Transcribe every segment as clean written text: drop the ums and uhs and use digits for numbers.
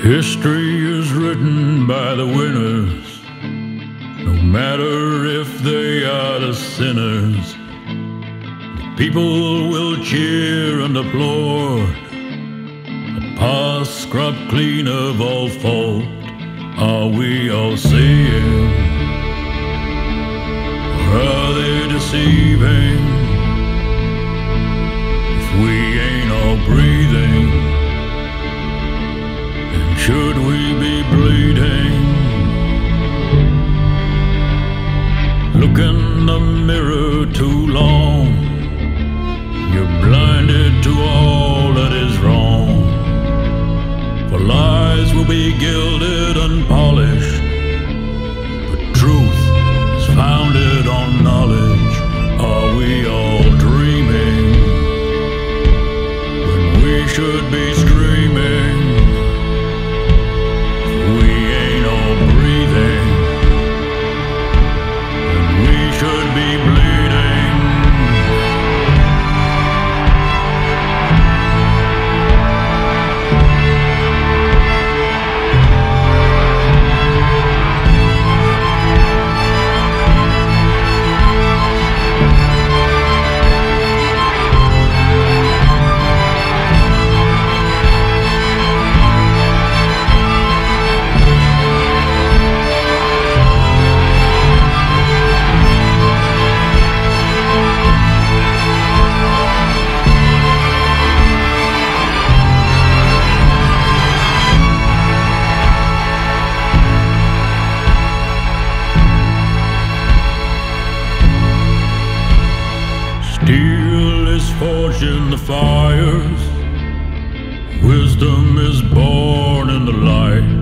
History is written by the winners, no matter if they are the sinners. The people will cheer and applaud. A past scrubbed clean of all fault. Are we all seeing? Or are they deceiving? If we ain't all breathing, should we be bleeding? Look in the mirror too long. You're blinded to all that is wrong. For lies will be gilded and polished, but truth is founded on knowledge. Are we all dreaming when we should be screaming? Steel is forged in the fires, wisdom is born in the light.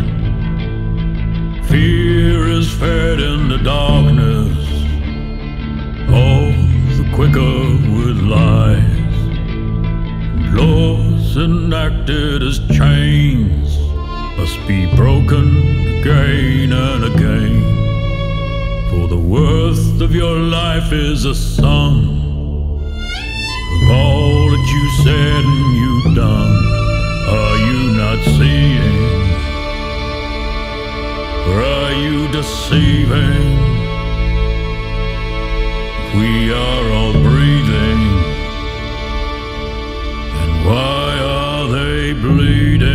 Fear is fed in the darkness, all the quicker with lies. Laws enacted as chains must be broken again and again. For the worth of your life is a sum of all that you said and you've done. Are you not seeing? Or are you deceiving? If we are all breathing, then why are they bleeding?